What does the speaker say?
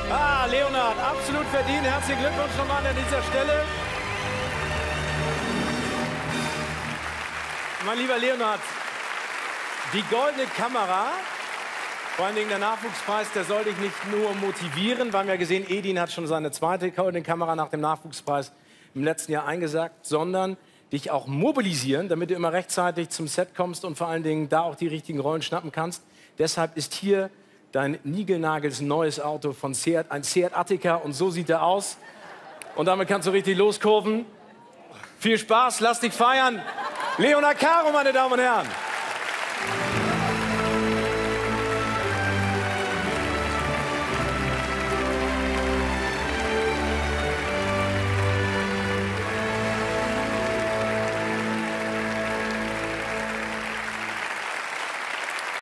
Ah, Leonhard, absolut verdient. Herzlichen Glückwunsch nochmal an dieser Stelle. Mein lieber Leonhard, die goldene Kamera, vor allen Dingen der Nachwuchspreis, der soll dich nicht nur motivieren. Wir haben ja gesehen, Edin hat schon seine zweite goldene Kamera nach dem Nachwuchspreis im letzten Jahr eingesagt, sondern dich auch mobilisieren, damit du immer rechtzeitig zum Set kommst und vor allen Dingen da auch die richtigen Rollen schnappen kannst. Deshalb ist hier dein niegelnagels neues Auto von Seat, ein Seat Attica, und so sieht er aus. Und damit kannst du richtig loskurven. Viel Spaß, lass dich feiern. Leonhard Caro, meine Damen und Herren.